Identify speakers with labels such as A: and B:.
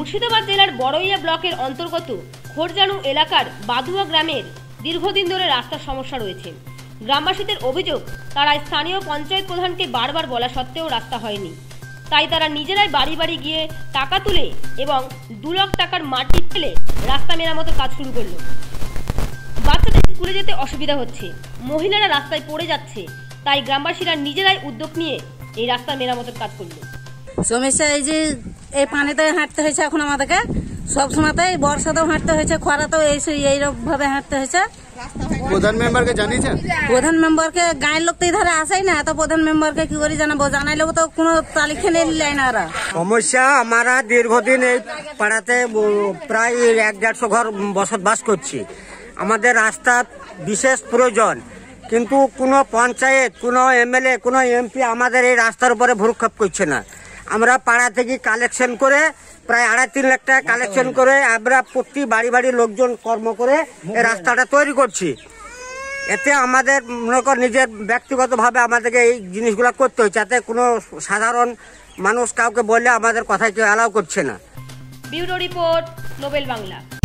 A: মুর্শিদাবাদ জেলার বড়ইয়া ব্লকের অন্তর্গত খোরজানু এলাকার বাদুয়া গ্রামের দীর্ঘদিন ধরে রাস্তার সমস্যা রয়েছে। গ্রামবাসীদের অভিযোগ, তারা স্থানীয় পঞ্চায়েত প্রধানকে বারবার বলা সত্ত্বেও রাস্তা হয়নি। তাই তারা নিজেরাই বাড়ি বাড়ি গিয়ে টাকা তুলে এবং 2 লাখ টাকার মাটি ফেলে রাস্তা মেরামতের কাজ শুরু করলো। বাচ্চাদের স্কুলে যেতে অসুবিধা হচ্ছে, মহিলারা রাস্তায় পড়ে যাচ্ছে, তাই গ্রামবাসীরা নিজেরাই উদ্যোগ নিয়ে এই রাস্তা মেরামতের কাজ করলো।
B: সমস্যা এই যে এই পানিতে হাঁটতে হয়েছে, এখন আমাদেরকে সব সময়তেই বর্ষাতেও হাঁটতে হয়েছে, খরাতেও এইরকম ভাবে হাঁটতে হয়েছে।
C: প্রধান মেম্বারকে জানিয়েছেন?
B: প্রধান মেম্বারকে গাঁয়ের লোক তো ধারে আসেই না, তো প্রধান মেম্বারকে কি করে জানাবো? জানাইলেও তো কোনো তালিকা নেই না। ওরা
D: সমস্যা, আমরা দীর্ঘদিন এই পাড়াতে প্রায় 150 ঘর বসবাস করছি। আমাদের রাস্তা বিশেষ প্রয়োজন, কিন্তু কোনো পঞ্চায়েত, কোনো এমএলএ, কোনো এমপি আমাদের এই রাস্তার উপরে ভ্রুক্ষেপ করছে না। আমরা পাড়া থেকে কালেকশন করে প্রায় 2.5-3 লাখ টাকা কালেকশন করে আমরা প্রতি বাড়ি বাড়ি লোকজন কর্ম করে এই রাস্তাটা তৈরি করছি। এতে আমাদের মনে কর নিজের ব্যক্তিগতভাবে আমাদেরকে এই জিনিসগুলো করতে হচ্ছে, যাতে কোনো সাধারণ মানুষ কাউকে বললে আমাদের কথায় কেউ অ্যালাউ করছে না।
A: Bureau report, Nobel Bangla.